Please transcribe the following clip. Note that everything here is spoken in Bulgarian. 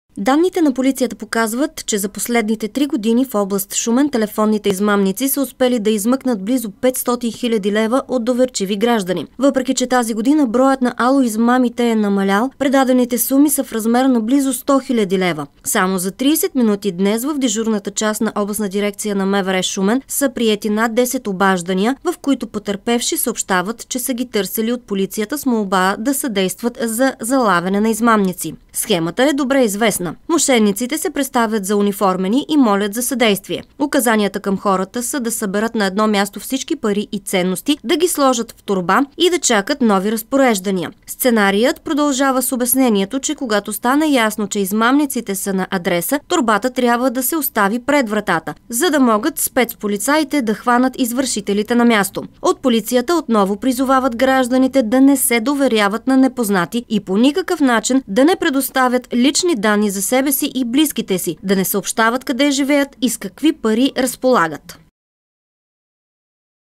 Данните на полицията показват, че за последните 3 години в област Шумен телефонните измамници са успели да измъкнат близо 500 хиляди лева от доверчиви граждани. Въпреки че тази година броят на алоизмамите е намалял, предадените суми са в размер на близо 100 хиляди лева. Само за 30 минути днес в дежурната част на областна дирекция на МВР Шумен са приети над 10 обаждания, в които потърпевши съобщават, че са ги търсили от полицията с молба да съдействат за залавяне на измамници. Схемата е добре известна. Мошенниците се представят за униформени и молят за съдействие. Указанията към хората са да съберат на едно място всички пари и ценности, да ги сложат в торба и да чакат нови разпореждания. Сценарият продължава с обяснението, че когато стане ясно, че измамниците са на адреса, торбата трябва да се остави пред вратата, за да могат спецполицаите да хванат извършителите на място. От полицията отново призовават гражданите да не се доверяват на непознати и по никакъв начин да не предоставят лични данни за себе си и близките си, да не съобщават къде живеят и с какви пари разполагат.